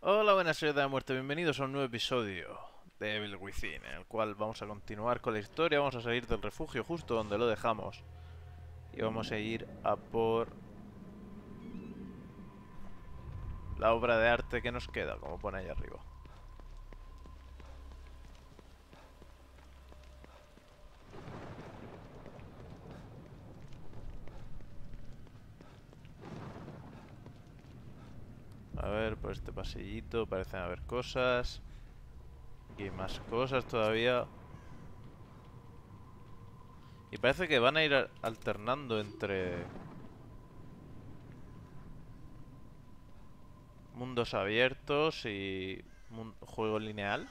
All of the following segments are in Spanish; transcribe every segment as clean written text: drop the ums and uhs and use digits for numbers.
Hola, buenas señores de la muerte, bienvenidos a un nuevo episodio de Evil Within, en el cual vamos a continuar con la historia, vamos a salir del refugio justo donde lo dejamos y vamos a ir a por la obra de arte que nos queda, como pone ahí arriba. A ver, por este pasillito parecen haber cosas. Aquí hay más cosas todavía. Y parece que van a ir alternando entre mundos abiertos y juego lineal.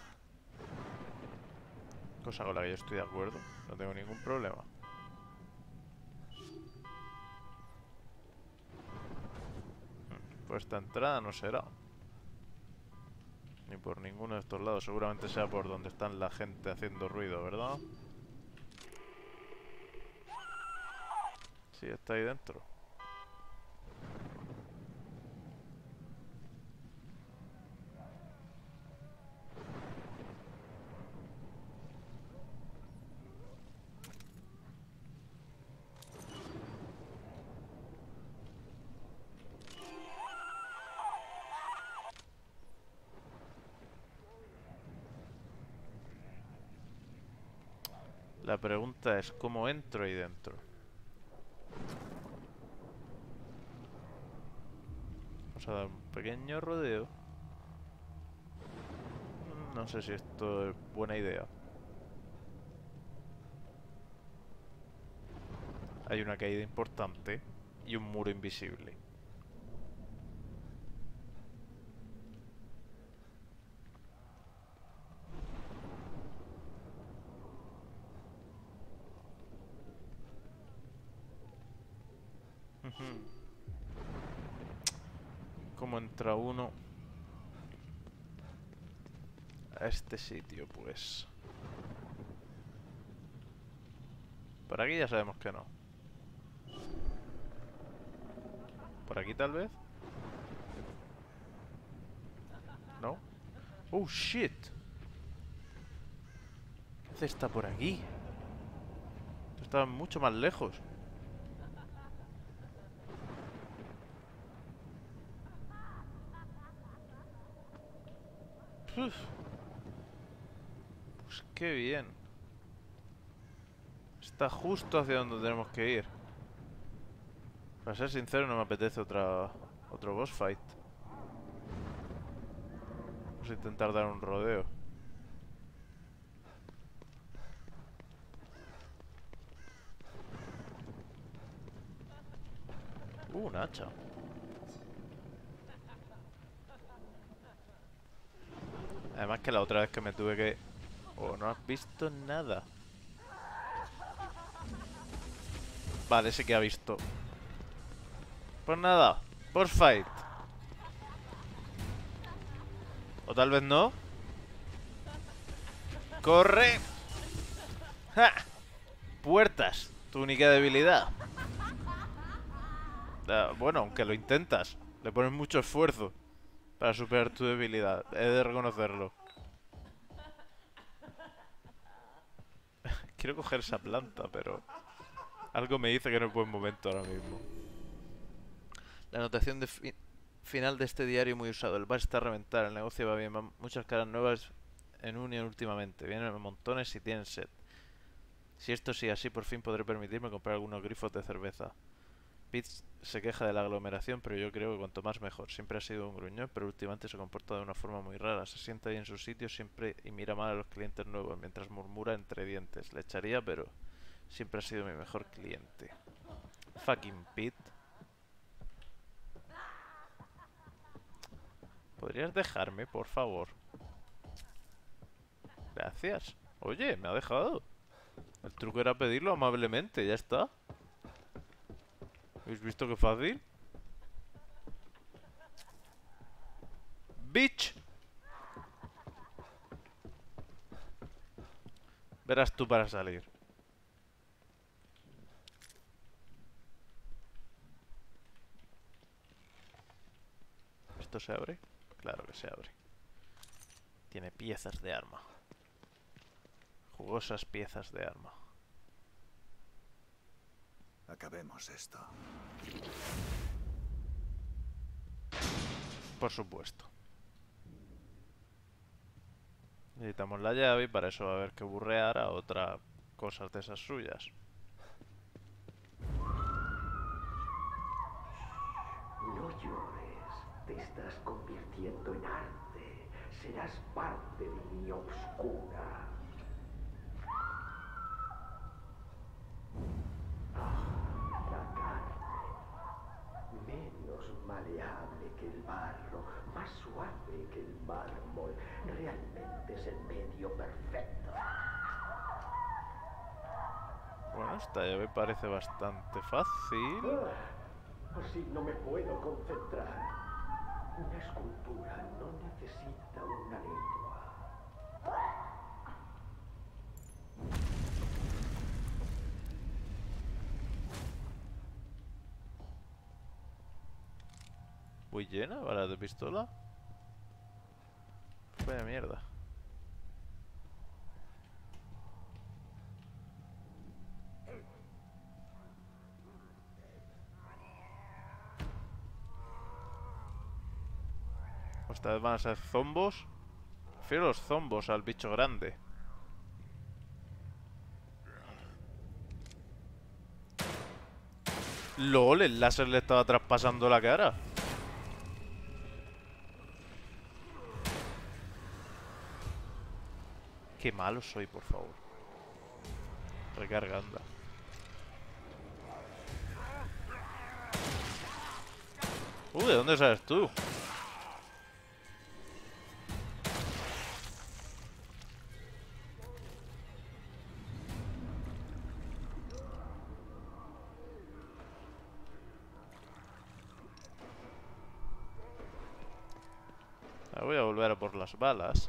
Cosa con la que yo estoy de acuerdo, no tengo ningún problema. Pues esta entrada no será. Ni por ninguno de estos lados. Seguramente sea por donde están la gente haciendo ruido, ¿verdad? Sí, está ahí dentro. La pregunta es, ¿cómo entro ahí dentro? Vamos a dar un pequeño rodeo. No sé si esto es buena idea. Hay una caída importante y un muro invisible. ¿Cómo entra uno a este sitio? Pues por aquí ya sabemos que no. ¿Por aquí tal vez? ¿No? ¡Oh, shit! ¿Qué hace esta por aquí? Esto estaba mucho más lejos. Uf, pues qué bien. Está justo hacia donde tenemos que ir. Para ser sincero, no me apetece otro boss fight. Vamos a intentar dar un rodeo. Un hacha. Además que la otra vez que me tuve que... Oh, no has visto nada. Vale, sí que ha visto. Pues nada, boss fight. O tal vez no. ¡Corre! ¡Ja! Puertas, tu única debilidad. Bueno, aunque lo intentas. Le pones mucho esfuerzo para superar tu debilidad. He de reconocerlo. Quiero coger esa planta, pero... algo me dice que no es buen momento ahora mismo. La anotación de final de este diario muy usado. El bar está a reventar, el negocio va bien. Muchas caras nuevas en unión últimamente. Vienen montones y tienen sed. Si esto sigue así, por fin podré permitirme comprar algunos grifos de cerveza. Pete se queja de la aglomeración, pero yo creo que cuanto más mejor. Siempre ha sido un gruñón, pero últimamente se comporta de una forma muy rara. Se sienta ahí en su sitio siempre y mira mal a los clientes nuevos, mientras murmura entre dientes. Le echaría, pero siempre ha sido mi mejor cliente. Fucking Pete. ¿Podrías dejarme, por favor? Gracias. Oye, me ha dejado. El truco era pedirlo amablemente, ya está. ¿Habéis visto qué fácil? ¡Bitch! Verás tú para salir. ¿Esto se abre? Claro que se abre. Tiene piezas de arma. Jugosas piezas de arma. Acabemos esto. Por supuesto. Necesitamos la llave y para eso va a haber que burrear a otra cosas de esas suyas. No llores, te estás convirtiendo en arte. Serás parte de mi oscura. La carne, menos maleable que el barro, más suave que el mármol. Realmente es el medio perfecto. Bueno, esta llave parece bastante fácil. Así no me puedo concentrar. Una escultura no necesita una lengua. Muy llena, balas de pistola. Vaya mierda. Esta vez van a ser zombos. Prefiero los zombos al bicho grande. LOL, el láser le estaba traspasando la cara. Qué malo soy, por favor. Recarga, anda. ¿De dónde sabes tú? Voy a volver a por las balas.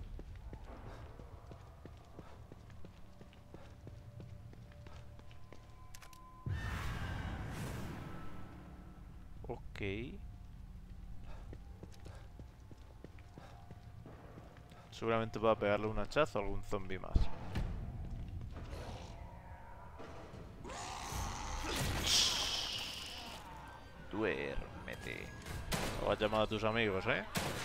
Ok. Seguramente va a pegarle un hachazo a algún zombie más. Duérmete. O has llamado a tus amigos, ¿eh?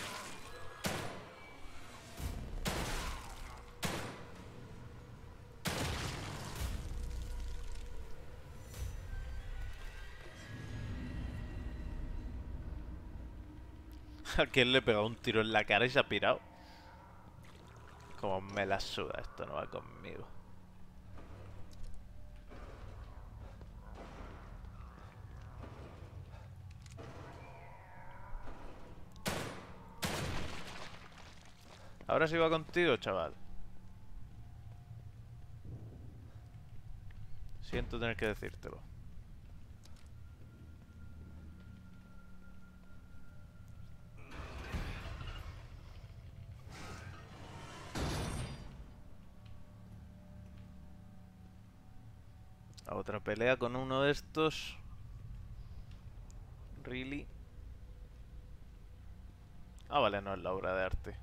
A quien le he pegado un tiro en la cara y se ha pirado. Como me la suda, esto no va conmigo. Ahora sí va contigo, chaval. Siento tener que decírtelo. A otra pelea con uno de estos. Really. Ah, vale, no es la obra de arte.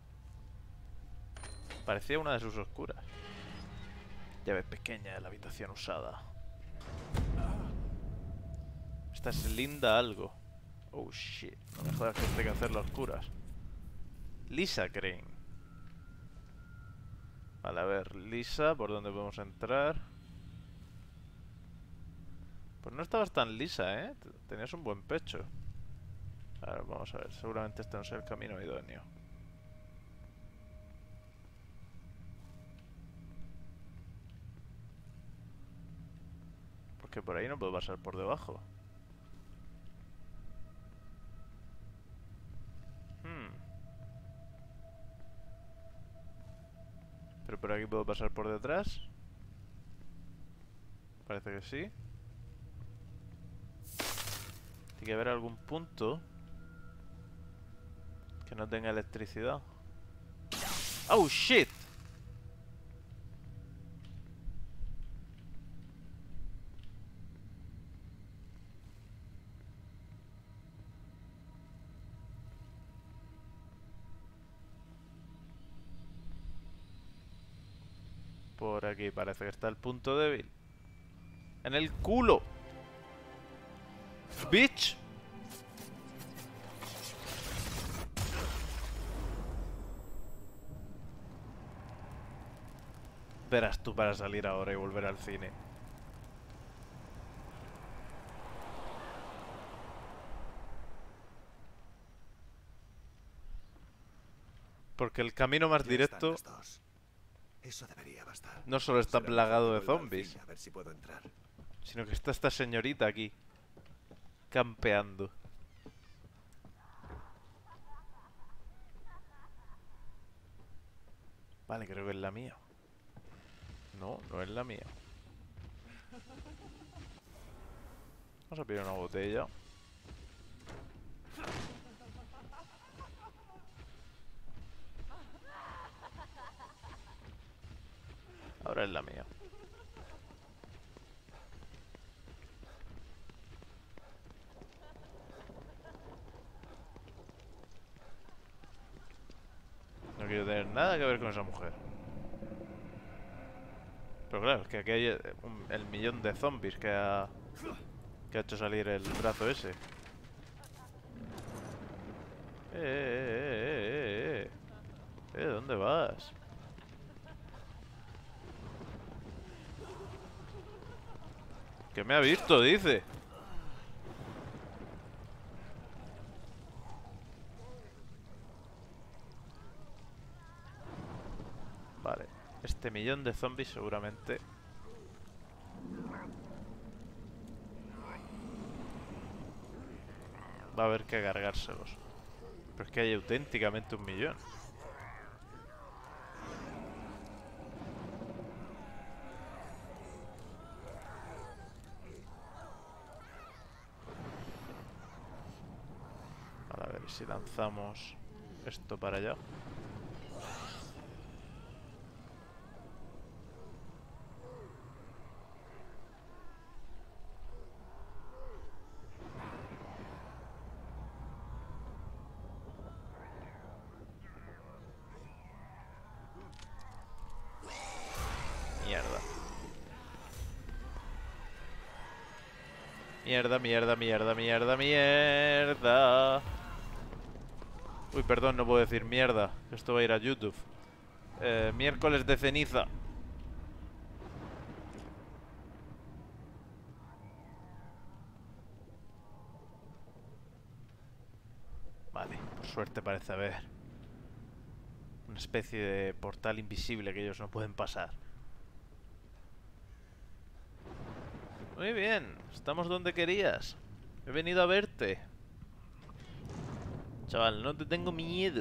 Parecía una de sus oscuras. Llave pequeña de la habitación usada. Esta es linda algo. Oh shit. No me jodas que tengo que hacer las oscuras. Lisa Crane. Vale, a ver, Lisa, ¿por dónde podemos entrar? Pues no estabas tan lisa, ¿eh? Tenías un buen pecho. A ver, vamos a ver. Seguramente este no es el camino idóneo. Porque por ahí no puedo pasar por debajo. Pero por aquí puedo pasar por detrás. Parece que sí. Tiene que haber algún punto que no tenga electricidad. ¡Oh, shit! Por aquí parece que está el punto débil. ¡En el culo! ¡Bitch! Verás tú para salir ahora y volver al cine. Porque el camino más Ya directo están los dos. Eso debería bastar. no solo está Será plagado de mejor que vuelva al zombies, cine, a ver si puedo entrar. sino que está esta señorita aquí, campeando. Vale, creo que es la mía. No, no es la mía. Vamos a pedir una botella. Ahora es la mía. No quiero tener nada que ver con esa mujer. Pero claro, es que aquí hay el millón de zombies que ha hecho salir el brazo ese. ¿Dónde vas? Que me ha visto, dice. Vale. Este millón de zombies seguramente va a haber que cargárselos. Pero es que hay auténticamente un millón. Vale, a ver si lanzamos esto para allá. Mierda. Mierda, mierda, mierda, mierda, mierda. Uy, perdón, no puedo decir mierda. Esto va a ir a YouTube. Miércoles de ceniza. Vale, por suerte parece haber una especie de portal invisible que ellos no pueden pasar. Muy bien, estamos donde querías. He venido a verte. Chaval, no te tengo miedo.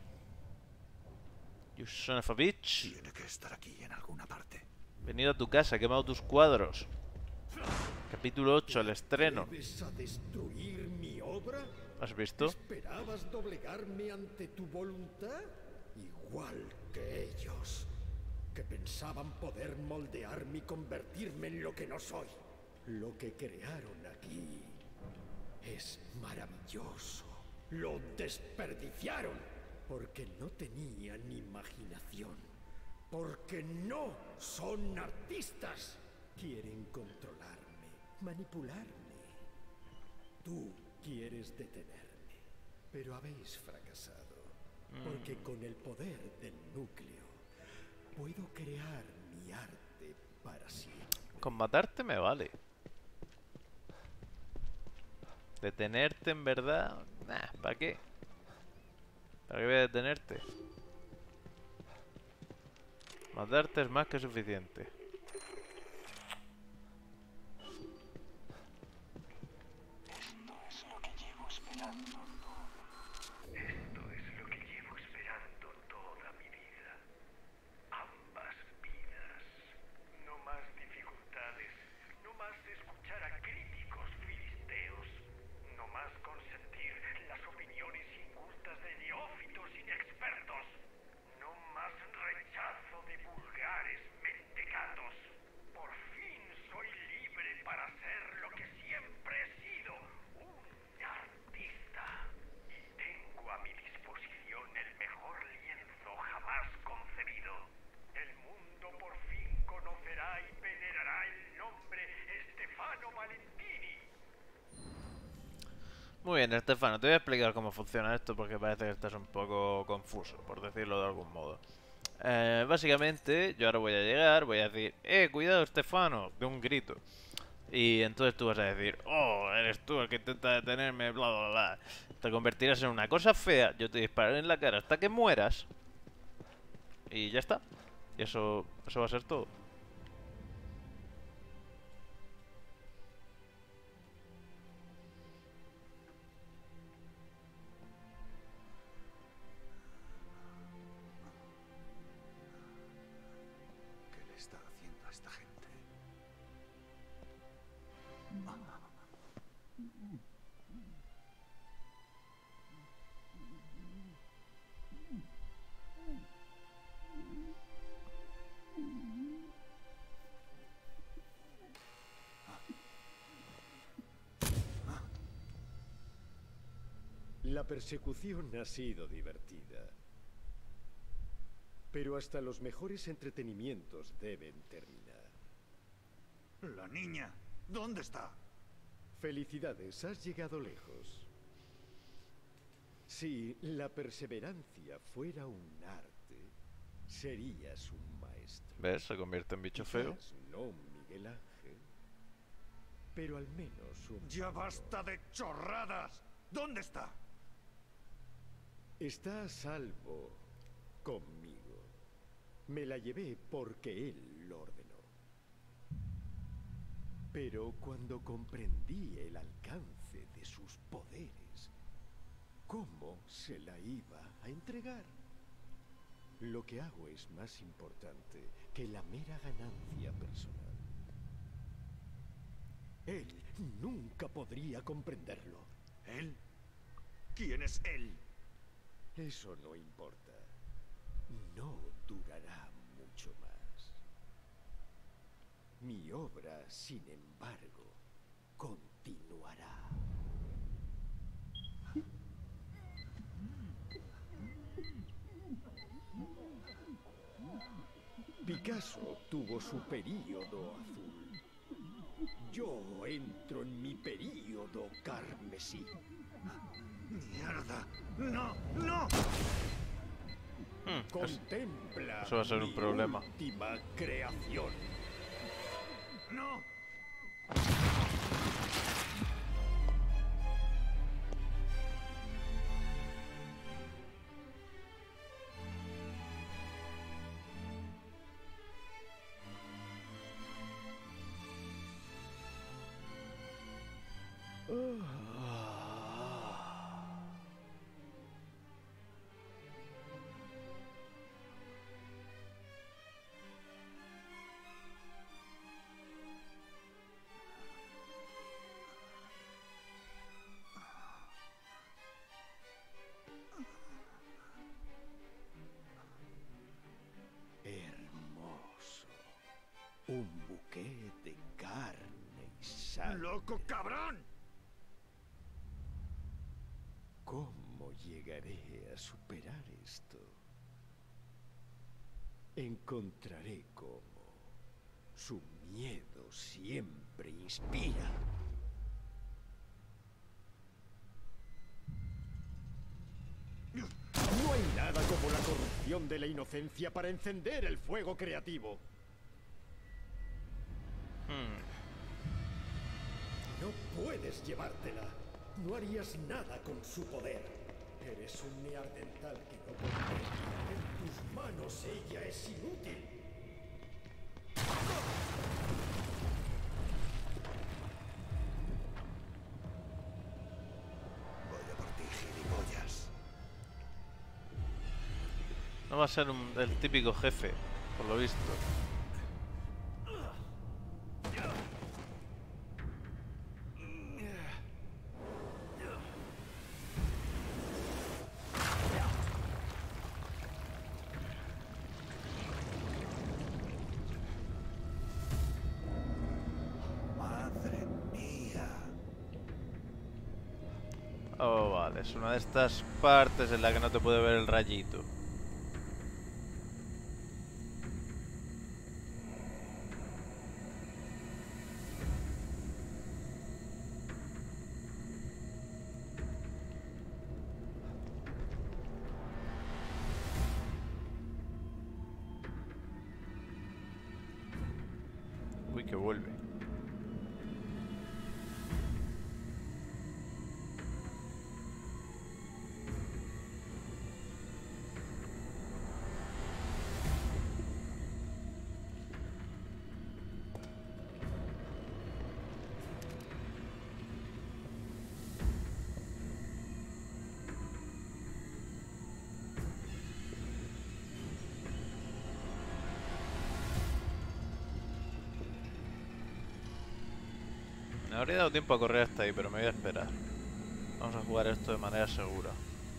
You son of a bitch. Tiene que estar aquí en alguna parte. He venido a tu casa, he quemado tus cuadros. Capítulo 8, el estreno. ¿Atreves a destruir mi obra? ¿Has visto? ¿Esperabas doblegarme ante tu voluntad? Igual que ellos, que pensaban poder moldearme y convertirme en lo que no soy. Lo que crearon aquí es maravilloso. Lo desperdiciaron porque no tenían imaginación. Porque no son artistas. Quieren controlarme, manipularme. Tú quieres detenerme, pero habéis fracasado. Porque con el poder del núcleo puedo crear mi arte para siempre. Con matarte me vale. Detenerte en verdad. Nah, ¿para qué? ¿Para qué voy a detenerte? Matarte es más que suficiente. Esto es lo que llevo esperando toda mi vida. Ambas vidas. No más dificultades. No más escuchar a críticos filisteos. No más consentir las opiniones incultas de neófitos inexpertos. No más rechazo de vulgares mentecatos. Muy bien, Estefano, te voy a explicar cómo funciona esto porque parece que estás un poco confuso, por decirlo de algún modo. Básicamente, yo ahora voy a llegar, voy a decir, cuidado, Estefano, de un grito. Y entonces tú vas a decir, oh, eres tú el que intenta detenerme, bla, bla, bla. Te convertirás en una cosa fea, yo te dispararé en la cara hasta que mueras. Y ya está. Y eso va a ser todo. ¿Qué le está haciendo a esta gente? La persecución ha sido divertida. Pero hasta los mejores entretenimientos deben terminar. La niña, ¿dónde está? Felicidades, has llegado lejos. Si la perseverancia fuera un arte, serías un maestro. ¿Ves? Se convierte en bicho feo. Quizás no un Miguel Ángel, pero al menos un... ¡Ya basta de chorradas! ¿Dónde está? Está a salvo conmigo. Me la llevé porque él lo ordenó. Pero cuando comprendí el alcance de sus poderes, ¿cómo se la iba a entregar? Lo que hago es más importante que la mera ganancia personal. Él nunca podría comprenderlo. ¿Él? ¿Quién es él? Eso no importa. No durará mucho más. Mi obra, sin embargo, continuará. Picasso tuvo su período azul. Yo entro en mi período carmesí. ¡Mierda! ¡No! ¡No! Contempla Eso va a ser un mi problema. última creación. ¡No! Hermoso. Un buqué de carne y sangre. ¡Loco cabrón! ¿Cómo llegaré a superar esto? Encontraré cómo. Su miedo siempre inspira. No hay nada como la corrupción de la inocencia para encender el fuego creativo. No puedes llevártela. No harías nada con su poder. Eres un neandertal que no comprende. En tus manos ella es inútil. Voy a por ti, gilipollas. No va a ser el típico jefe, por lo visto. ¡Madre mía! Oh, vale, es una de estas partes en la que no te puede ver el rayito. que vuelve. Me habría dado tiempo a correr hasta ahí, pero me voy a esperar. Vamos a jugar esto de manera segura.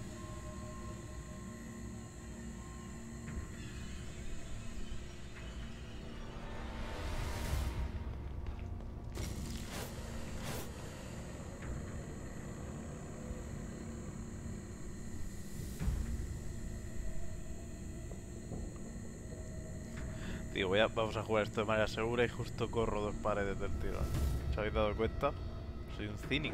Digo, vamos a jugar esto de manera segura y justo corro 2 paredes del tirón. ¿Os habéis dado cuenta? Soy un cínico.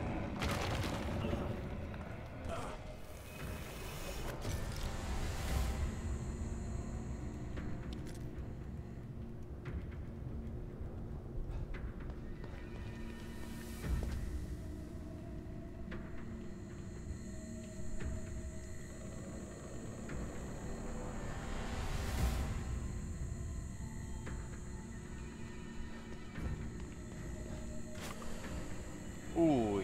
Uy.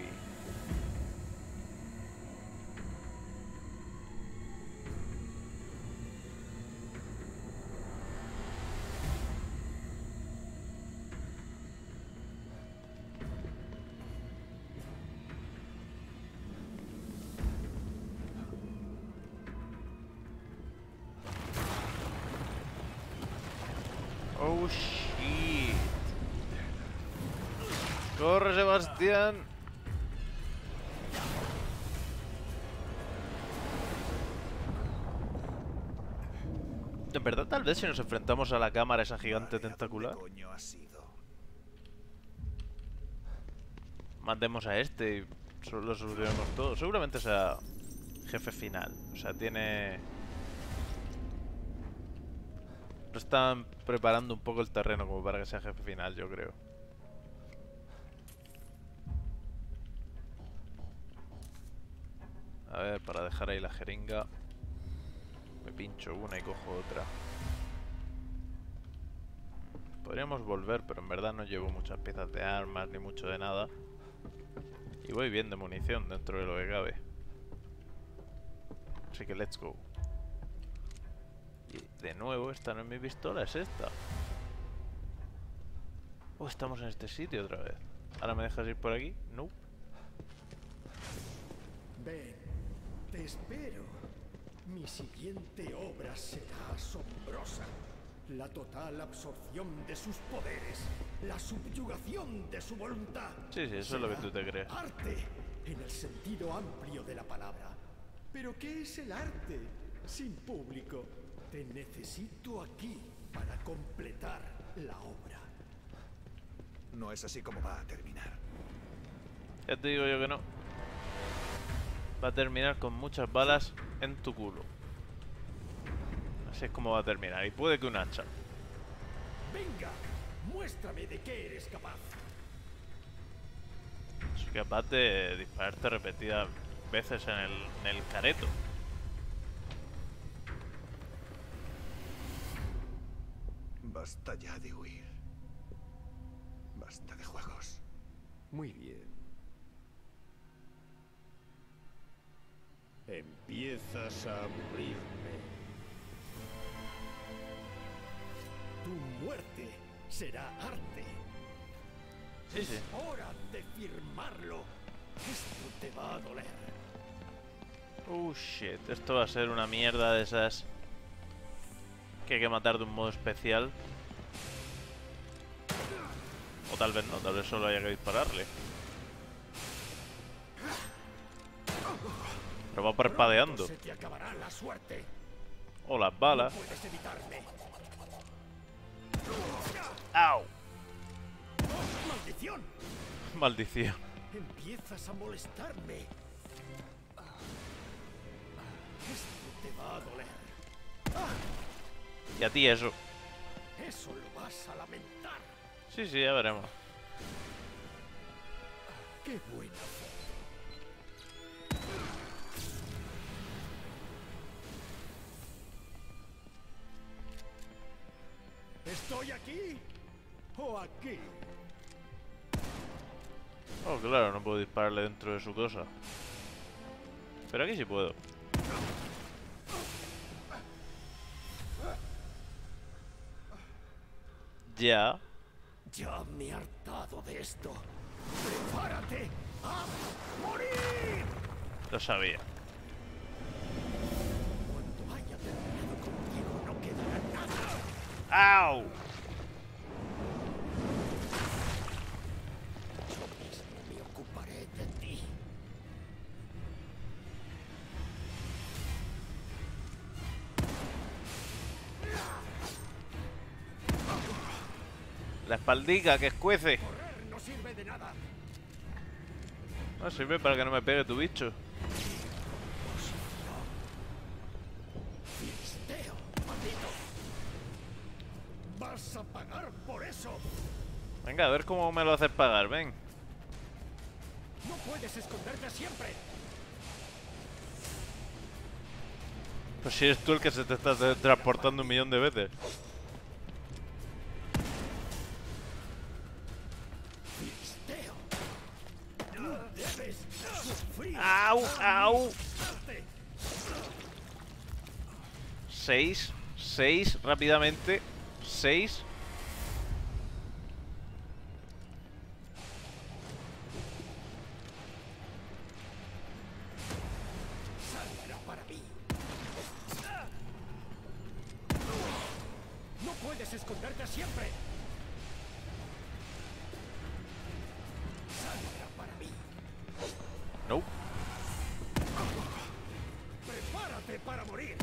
Oh shit. Corre, Sebastián. En verdad, tal vez si nos enfrentamos a la cámara esa gigante Vale, ¿a tentacular, dónde coño has ido? mandemos a este y lo solucionemos todo. Seguramente sea jefe final. O sea, tiene... Lo están preparando un poco el terreno como para que sea jefe final, yo creo. A ver, para dejar ahí la jeringa. Me pincho una y cojo otra. Podríamos volver, pero en verdad no llevo muchas piezas de armas ni mucho de nada. Y voy bien de munición dentro de lo que cabe. Así que let's go. Y de nuevo, esta no es mi pistola, es esta. Oh, estamos en este sitio otra vez. ¿Ahora me dejas ir por aquí? No. Ven, te espero. Mi siguiente obra será asombrosa. La total absorción de sus poderes, la subyugación de su voluntad. Sí, sí, eso es lo que tú te crees. Arte, en el sentido amplio de la palabra. ¿Pero qué es el arte sin público? Te necesito aquí para completar la obra. No es así como va a terminar. Ya te digo yo que no. Va a terminar con muchas balas en tu culo. Así es como va a terminar. Y puede que un hacha. Venga, muéstrame de qué eres capaz. Soy capaz de dispararte repetidas veces en el careto. Basta ya de huir. Basta de juegos. Muy bien. Empiezas a aburrirme. Tu muerte será arte. Sí, sí. Hora de firmarlo. Esto te va a doler. Oh shit, esto va a ser una mierda de esas que hay que matar de un modo especial. O tal vez no, tal vez solo haya que dispararle. Pero va parpadeando. Se te acabará la suerte. O las balas. No puedes evitarme. ¡Au! ¡Maldición! Maldición. Empiezas a molestarme. Esto te va a doler. Y a ti eso. Eso lo vas a lamentar. Sí, sí, ya veremos. ¡Qué buena foto! ¿Estoy aquí o aquí? Oh, claro, no puedo dispararle dentro de su cosa. Pero aquí sí puedo. Ya. Ya me he hartado de esto. ¡Prepárate a morir! Lo sabía. Cuando haya terminado contigo no quedará nada. ¡Au! Yo mismo me ocuparé de ti. La espaldica que escuece. Correr no sirve de nada. No sirve para que no me pegue tu bicho. Filisteo, maldito. Vas a pagar por eso. Venga, a ver cómo me lo haces pagar, ven. No puedes esconderte siempre. Pues si eres tú el que se te está transportando 1.000.000 de veces. Filisteo. Debes sufrir. ¡Au! ¡Au! 6, 6, rápidamente. 6. Saldrá para mí. No puedes esconderte siempre. Saldrá para mí. No. Prepárate para morir.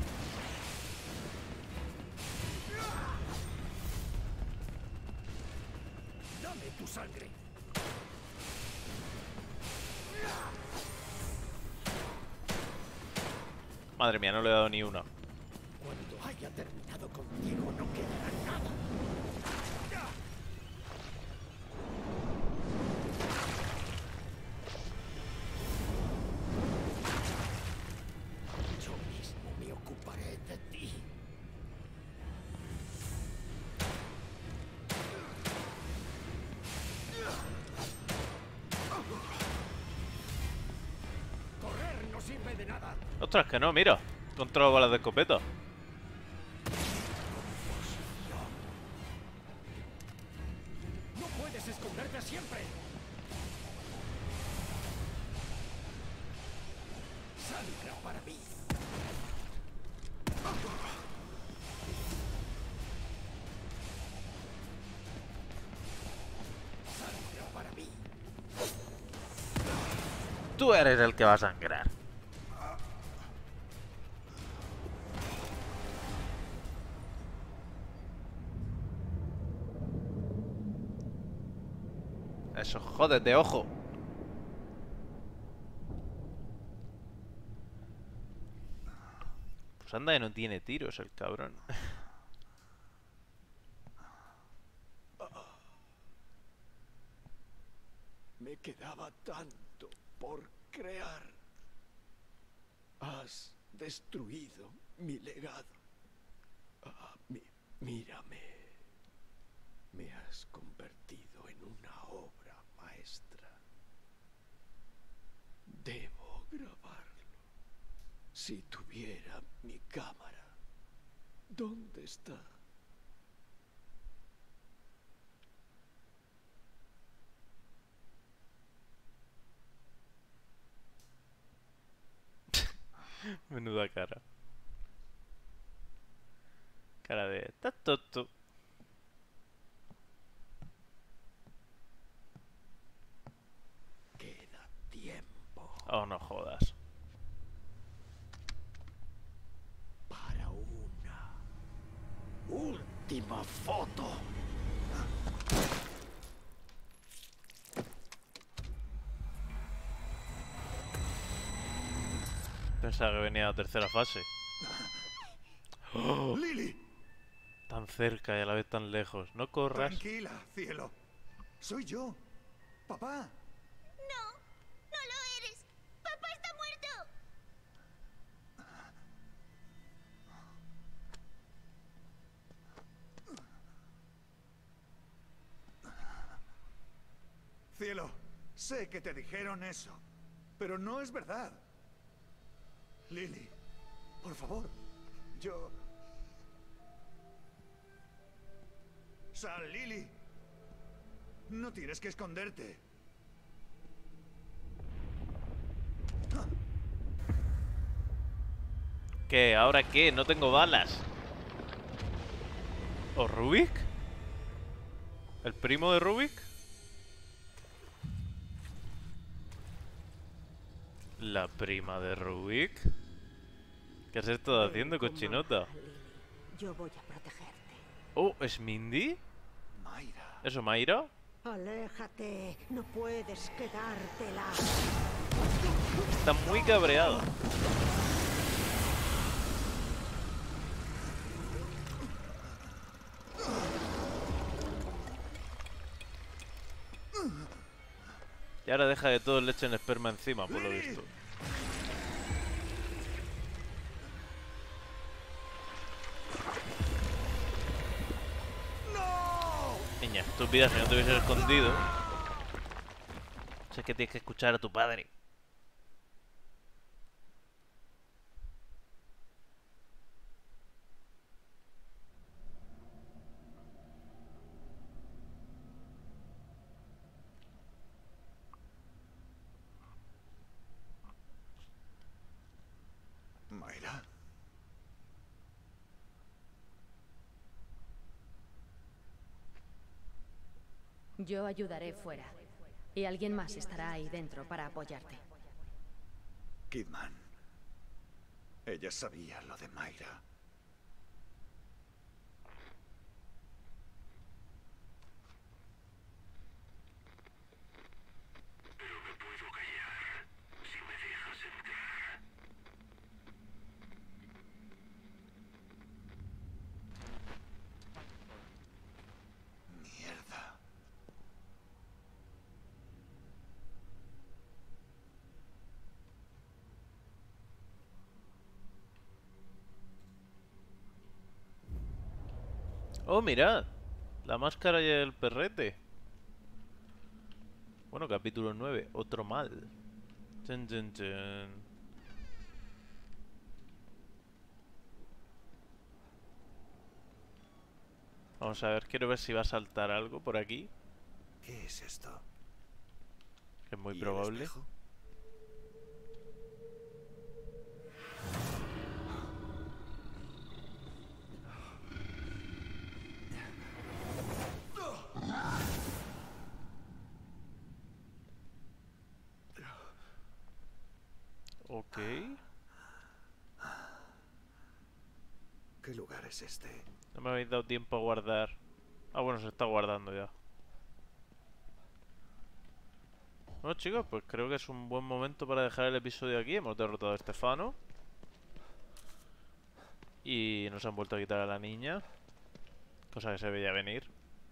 Dame tu sangre. Madre mía, no le he dado ni una. Cuando haya terminado contigo no quedará nada. Yo mismo me ocuparé de ti. Correr no sirve de nada. Ostras, que no, mira. Controlo balas de escopeta. No puedes esconderte siempre. Saldrá para mí. Saldrá para mí. Tú eres el que va a sangrar. Eso, jódete, ojo. Pues anda que no tiene tiros el cabrón. Me quedaba tanto por crear. Has destruido mi legado. Mírame. Me has convertido en una obra maestra. Debo grabarlo. Si tuviera mi cámara, ¿dónde está? Menuda cara. Cara de tatoto. Queda tiempo Oh, no jodas. para una última foto. Pensaba que venía la tercera fase. ¡Oh! ¡Lily! Tan cerca y a la vez tan lejos. No corras. Tranquila, cielo. Soy yo. Papá. No, no lo eres. Papá está muerto. Cielo, sé que te dijeron eso, pero no es verdad. Lily, por favor, yo... Sal, Lily. No tienes que esconderte. ¿Qué? ¿Ahora qué? No tengo balas. ¿O Rubik? ¿El primo de Rubik? ¿La prima de Rubik? ¿Qué has estado haciendo, cochinota? Yo voy a protegerte. Oh, ¿es Mindy? Mayra. ¿Eso Mayra? Aléjate, no puedes quedártela. Está muy cabreada. Y ahora deja de todo le echen esperma encima, por lo visto. Niña estúpida, si no te hubieses escondido. Sé que tienes que escuchar a tu padre. Mayra. Yo ayudaré fuera. Y alguien más estará ahí dentro para apoyarte. Kidman. Ella sabía lo de Mayra. Mierda. Oh, mirad. La máscara y el perrete. Bueno, capítulo 9. Otro mal. Chun, chun, chun. Vamos a ver, quiero ver si va a saltar algo por aquí. ¿Qué es esto? Que es muy ¿Y el probable. espejo? Ok. ¿Qué lugar es este? No me habéis dado tiempo a guardar. Ah, bueno, se está guardando ya. Bueno, chicos, pues creo que es un buen momento para dejar el episodio aquí. Hemos derrotado a Stefano. Y nos han vuelto a quitar a la niña. Cosa que se veía venir.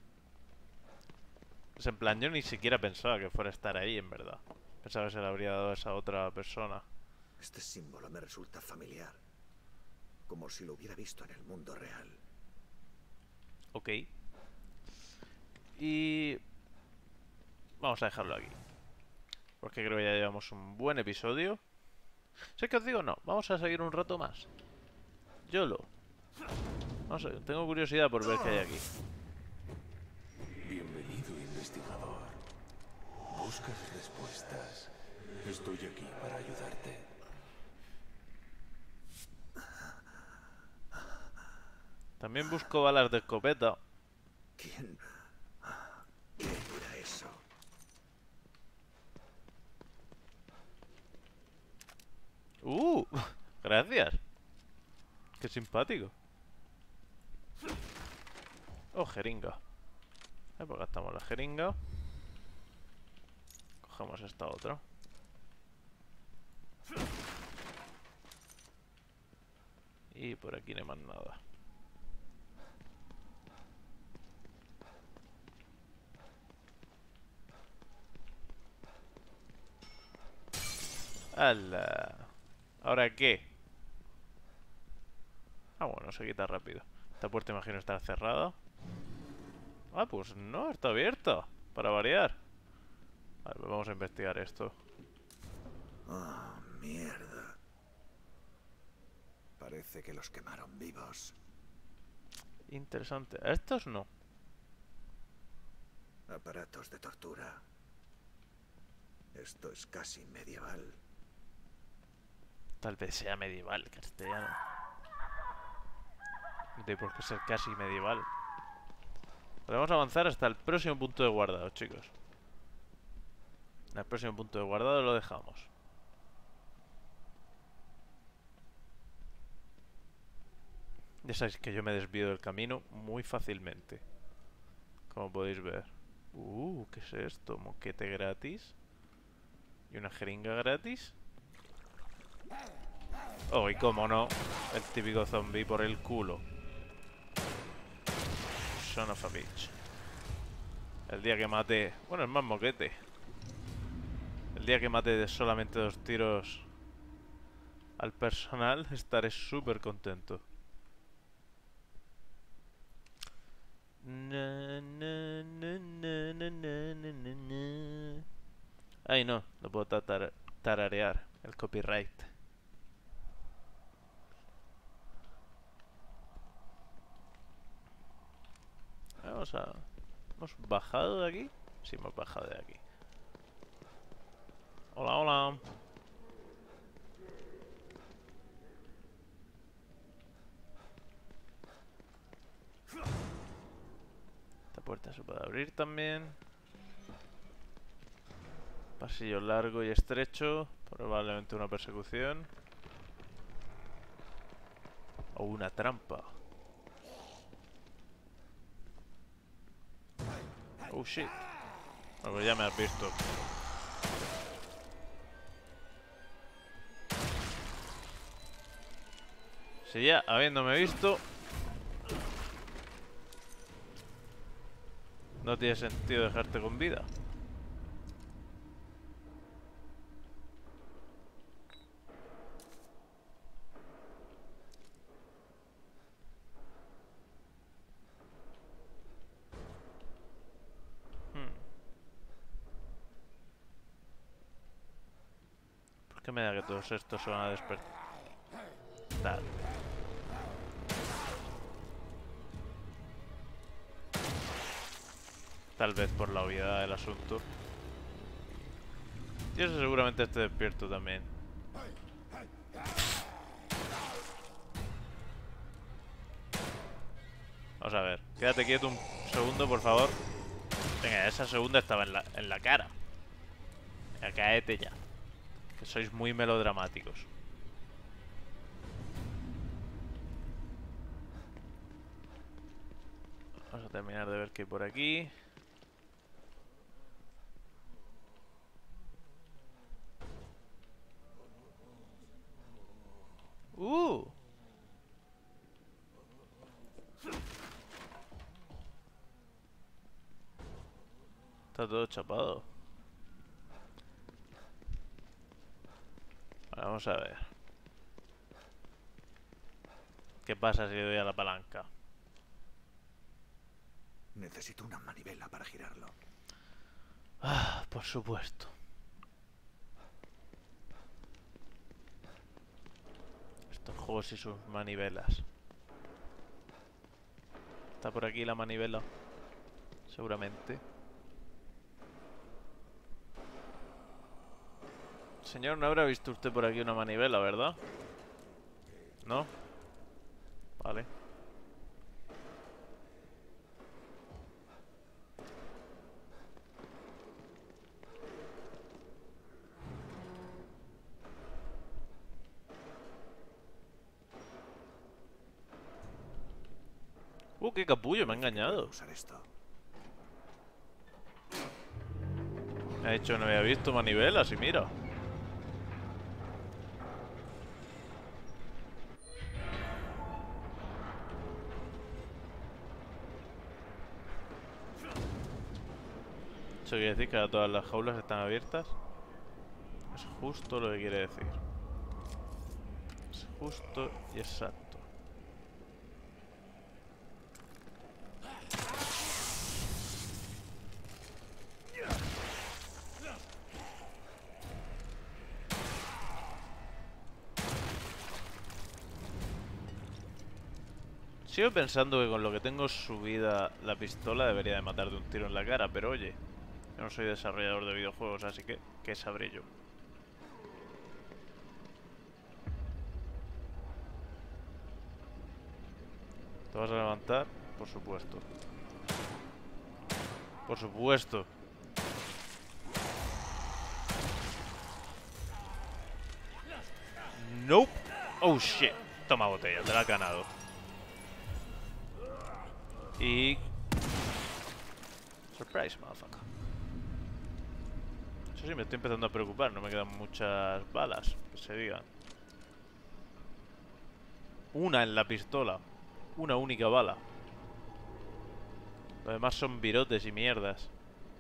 Es en plan, yo ni siquiera pensaba que fuera a estar ahí, en verdad. Pensaba que se le habría dado a esa otra persona. Este símbolo me resulta familiar. Como si lo hubiera visto en el mundo real. Ok. Y... vamos a dejarlo aquí. Porque creo que ya llevamos un buen episodio. Sé que os digo, no. Vamos a seguir un rato más. YOLO. Vamos a ver, tengo curiosidad por ver qué hay aquí. Bienvenido, investigador. ¿Buscas respuestas? Estoy aquí para ayudarte. También busco balas de escopeta. ¿Quién? ¿Qué era eso? Gracias. Qué simpático. Oh, jeringa. Pues gastamos la jeringa. Cogemos esta otra. Y por aquí no hay más nada. ¡Hala! ¿Ahora qué? Ah, bueno, se quita rápido. Esta puerta imagino estará cerrada. Ah, pues no, está abierta. Para variar. Vale, pues vamos a investigar esto. Oh, mierda. Parece que los quemaron vivos. Interesante. A estos no. Aparatos de tortura. Esto es casi medieval. Tal vez sea medieval castellano. No tiene por qué ser casi medieval. Podemos avanzar hasta el próximo punto de guardado, chicos. En el próximo punto de guardado lo dejamos. Ya sabéis que yo me desvío del camino muy fácilmente. Como podéis ver. ¿Qué es esto? Moquete gratis. ¿Y una jeringa gratis? Oh, y cómo no. El típico zombie por el culo. Son of a bitch. El día que mate... Bueno, es más moquete. El día que mate de solamente 2 tiros al personal, estaré súper contento. Ay, no, no puedo tararear el copyright. ¿Hemos bajado de aquí? Sí, hemos bajado de aquí. Hola, hola. Esta puerta se puede abrir también. Pasillo largo y estrecho. Probablemente una persecución. O una trampa. Oh shit. Bueno, pues ya me has visto. Si ya habiéndome visto, no tiene sentido dejarte con vida. ¿Por qué me da que todos estos se van a despertar? Tal vez por la obviedad del asunto. Y eso seguramente esté despierto también. Vamos a ver. Quédate quieto un segundo, por favor. Venga, esa segunda estaba en la cara. Venga, cáete ya. Que sois muy melodramáticos. Vamos a terminar de ver qué hay por aquí. Está todo chapado. Vale, vamos a ver. ¿Qué pasa si le doy a la palanca? Necesito una manivela para girarlo. Ah, por supuesto. Estos juegos y sus manivelas. Está por aquí la manivela. Seguramente. Señor, no habrá visto usted por aquí una manivela, ¿verdad? ¿No? Vale. Qué capullo, me ha engañado. Usar esto. Me ha dicho que no había visto manivelas y mira. ¿Eso quiere decir que ahora todas las jaulas están abiertas? Eso justo lo que quiere decir. Es justo y exacto. Sigo pensando que con lo que tengo subida la pistola debería de matar de un tiro en la cara, pero oye, yo no soy desarrollador de videojuegos, así que ¿qué sabré yo? ¿Te vas a levantar? Por supuesto. Por supuesto. Nope. Oh shit. Toma botella, te la ha ganado. Y... Surprise, motherfucker. Eso sí, me estoy empezando a preocupar. No me quedan muchas balas, que se digan. Una en la pistola. Una única bala. Lo demás son virotes y mierdas.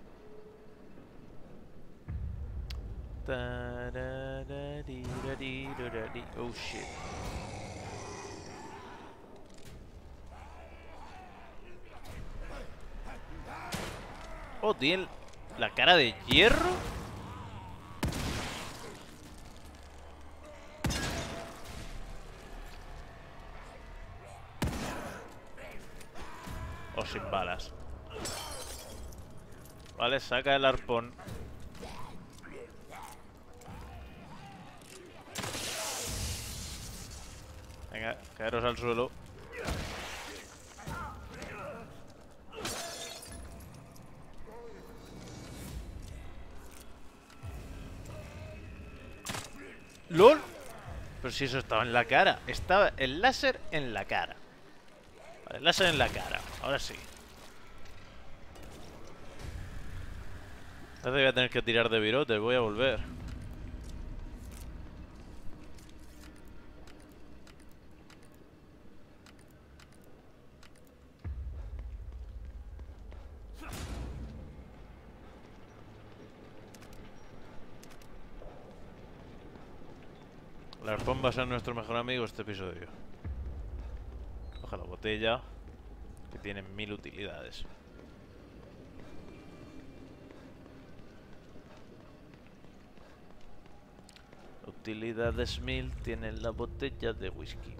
Oh shit. Oh, tiene la cara de hierro. O sin balas. Vale, saca el arpón. Venga, caeros al suelo. ¡Lol! Pero si eso estaba en la cara. Estaba el láser en la cara. Vale, el láser en la cara. Ahora sí. Ahora voy a tener que tirar de virotes. Voy a volver. El arpón va a ser nuestro mejor amigo este episodio. Coge la botella, que tiene 1000 utilidades. Utilidades 1000 tiene la botella de whisky.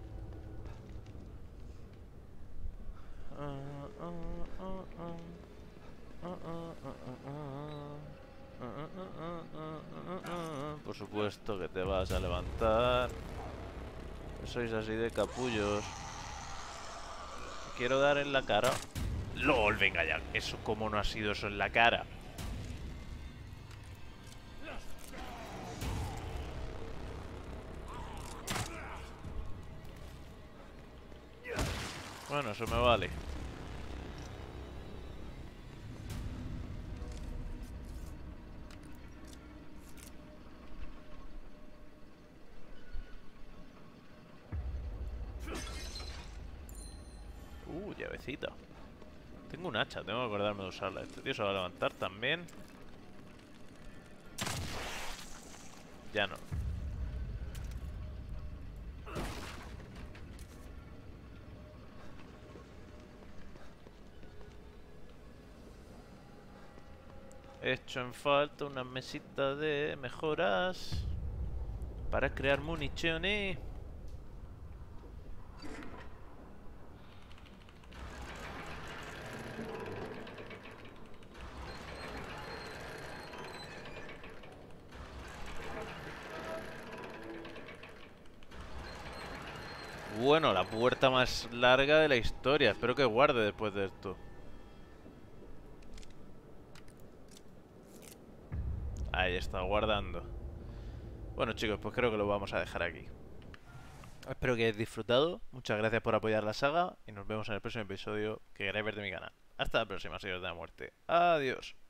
Por supuesto que te vas a levantar. Sois así de capullos. Quiero dar en la cara. LOL, venga ya. Eso, ¿cómo no ha sido eso en la cara? Bueno, eso me vale. Llavecita. Tengo un hacha, tengo que acordarme de usarla. Este tío se va a levantar también. Ya no. He hecho en falta una mesita de mejoras para crear municiones. Bueno, la puerta más larga de la historia. Espero que guarde después de esto. Ahí está, guardando. Bueno, chicos, pues creo que lo vamos a dejar aquí. Espero que hayáis disfrutado. Muchas gracias por apoyar la saga. Y nos vemos en el próximo episodio que queráis ver de mi canal. Hasta la próxima, señores de la muerte. Adiós.